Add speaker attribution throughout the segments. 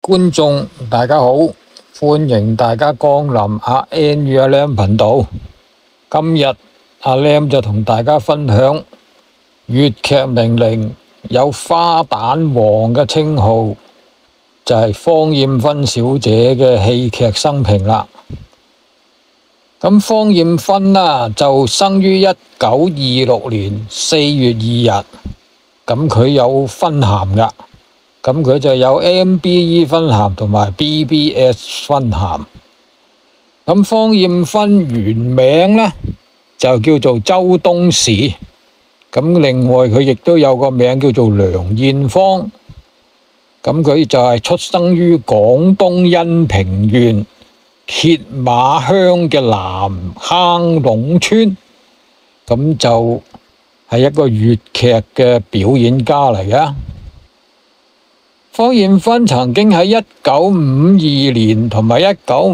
Speaker 1: 觀眾大家好，歡迎大家光臨阿 N 與阿 Lam 頻道。今日阿 Lam 就同大家分享粵劇名伶有花旦王嘅稱號，就係芳艷芬小姐嘅戲劇生平啦。咁芳艷芬就生於1926年4月2日，咁佢有分銜噶。咁佢就有 MBE 分銜同埋 BBS 分銜。咁芳艷芬原名就叫做周東時。咁另外佢亦都有個名叫做梁燕芳。咁佢就係出生於廣東恩平縣歇馬鄉嘅南坑壟村。咁就係一個粵劇嘅表演家嚟嘅。芳艷芬曾經喺1952年同埋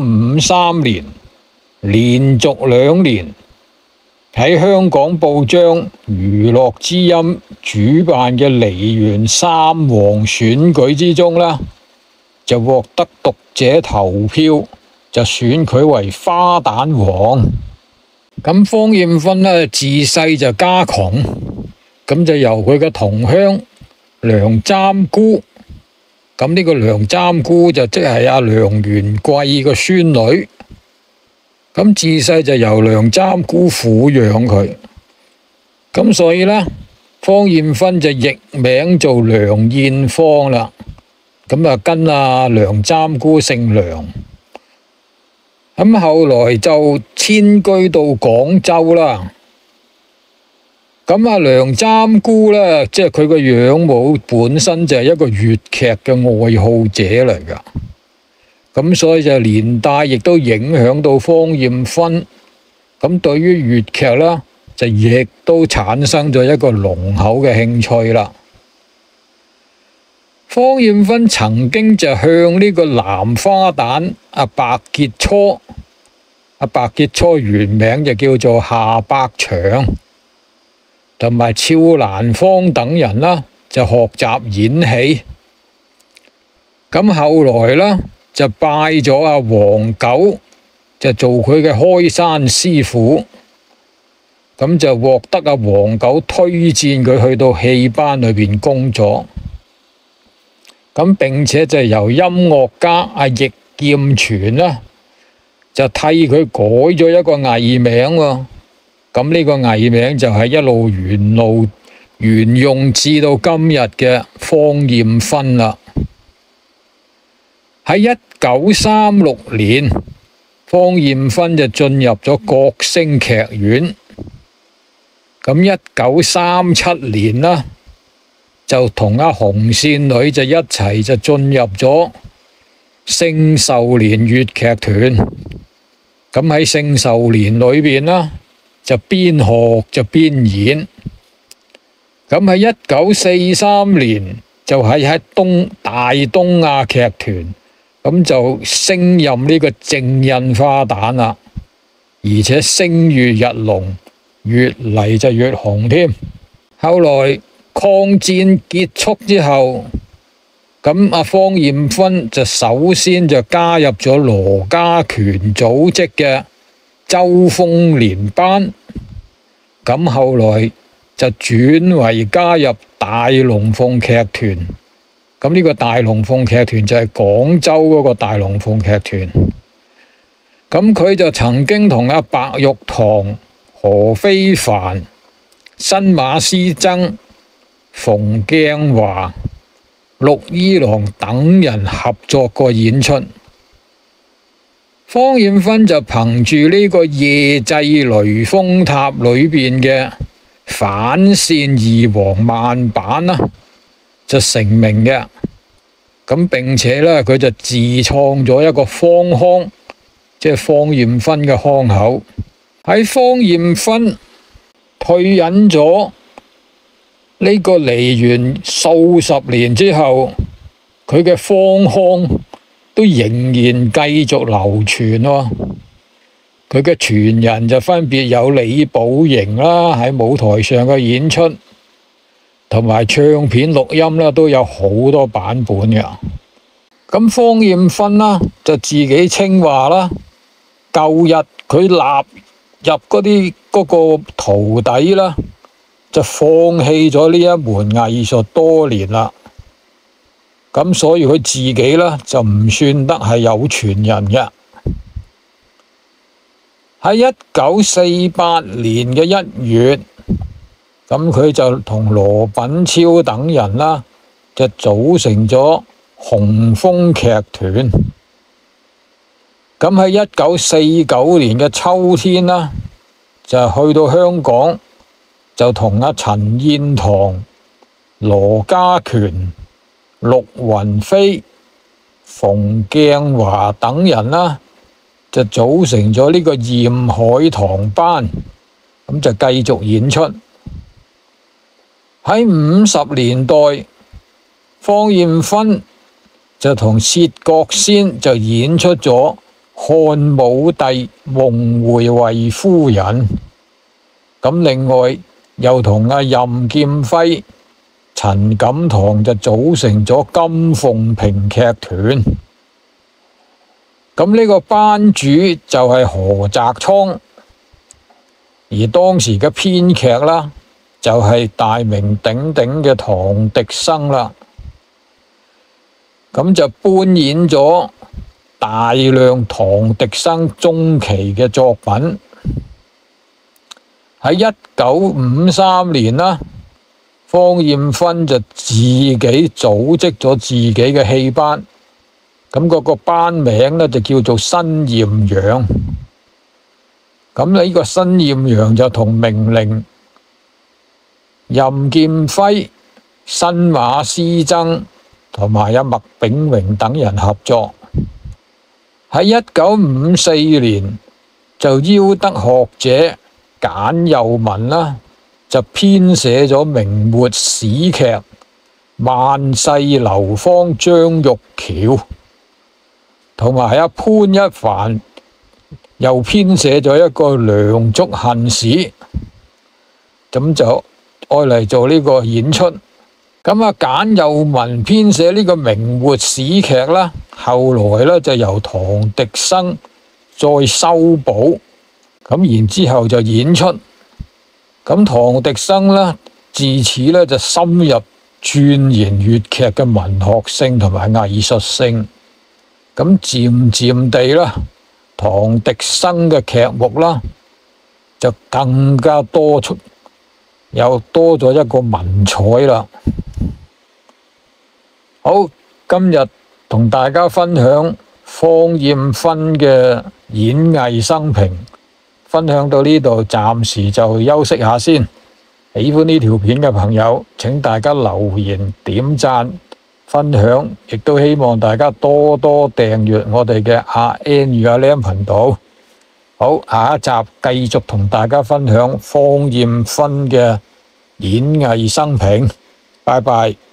Speaker 1: 1953年連續2年喺香港報章《娛樂之音》主辦嘅梨園三王選舉之中就獲得讀者投票，就選佢為花旦王。咁芳艷芬自細就家窮，咁就由佢嘅同鄉梁簪姑。咁呢個梁簪姑就即係阿梁元貴個孫女，咁自細就由梁簪姑撫養佢，咁所以芳艷芬就譯名做梁燕芳啦。咁跟阿梁簪姑姓梁，咁後來就遷居到廣州啦。咁阿梁簪姑即係佢個養母本身就係一個粵劇嘅愛好者嚟噶，咁所以就連帶亦都影響到芳艷芬。咁對於粵劇就亦都產生咗一個濃厚嘅興趣啦。芳艷芬曾經就向呢個男花旦阿白傑初，阿白傑初原名就叫做夏百祥，同埋俏蘭芳等人就學習演戲。咁後來就拜咗阿黃九，就做佢嘅開山師傅。咁就獲得阿黃九推薦佢去到戲班裏邊工作。咁並且就由音樂家阿易劍泉就替佢改咗一個藝名喎。咁呢個藝名就係一路沿用至到今日嘅芳艷芬啦。喺1936年，芳艷芬就進入咗國星劇院。咁1937年就同阿紅線女就一齊就進入咗聖壽年粵劇團。咁喺聖壽年裏邊就邊學就邊演。咁喺1943年就喺大東亞劇團，咁就升任呢個正印花旦啦，而且聲譽日隆，越嚟就越紅添。後來抗戰結束之後，咁阿芳艷芬就首先就加入咗羅家拳組織嘅周豐年班，咁後來就轉為加入大龍鳳劇團。咁呢個大龍鳳劇團就係廣州嗰個大龍鳳劇團。咁佢就曾經同阿白玉堂、何非凡、新馬師曾、馮鏡華、陸依郎等人合作過演出。芳艷芬就憑住呢個夜祭雷峰塔裏邊嘅反線二黃慢板就成名嘅。咁並且佢就自創咗一個芳腔，即係芳艷芬嘅腔口。喺芳艷芬退隱咗呢個梨園數十年之後，佢嘅芳腔都仍然繼續流傳喎。佢嘅傳人就分別有李寶瑩喺舞台上嘅演出，同埋唱片錄音都有好多版本嘅。 咁芳艷芬啦就自己稱話啦，舊日佢納入嗰個徒弟啦，就放棄咗呢一門藝術多年啦。咁所以佢自己啦就唔算得係有傳人嘅。喺1948年嘅1月，咁佢就同羅品超等人啦，就組成咗紅楓劇團。咁喺1949年嘅秋天啦，就去到香港，就同阿陳燕棠、羅家權、陸雲飛、馮鏡華等人啦，就組成咗呢個艷海棠班，咁就繼續演出。喺50年代，芳艷芬就同薛覺先就演出咗漢武帝夢回衛夫人。咁另外又同阿任劍輝、陳錦棠就組成咗金鳳屏劇團。咁呢個班主就係何澤倉，而當時嘅編劇啦就係大名鼎鼎嘅唐滌生啦。咁就搬演咗大量唐滌生中期嘅作品。喺1953年啦，芳艷芬就自己組織咗自己嘅戲班，咁嗰個班名呢就叫做新艷陽。咁呢個新艷陽就同名伶、任劍輝、新馬師曾同埋阿麥炳榮等人合作。喺1954年就邀得學者簡又文啦，就編寫咗明末史劇《萬世流芳張玉橋》，同埋阿潘一凡又編寫咗一個《梁祝恨史》，咁就愛嚟做呢個演出。咁啊，簡又文編寫呢個明末史劇啦，後來咧就由唐滌生再修補，咁然之後就演出。咁唐滌生呢，自此呢就深入鑽研粵劇嘅文學性同埋藝術性。咁漸漸地啦，唐滌生嘅劇目啦就更加多出，又多咗一個文采啦。好，今日同大家分享芳艷芬嘅演藝生平，分享到呢度，暫時就休息下先。喜歡呢條片嘅朋友，請大家留言、點讚、分享，亦都希望大家多多訂閱我哋嘅阿 N 與阿 Lam 頻道。好，下一集繼續同大家分享芳艷芬嘅演藝生平。拜拜。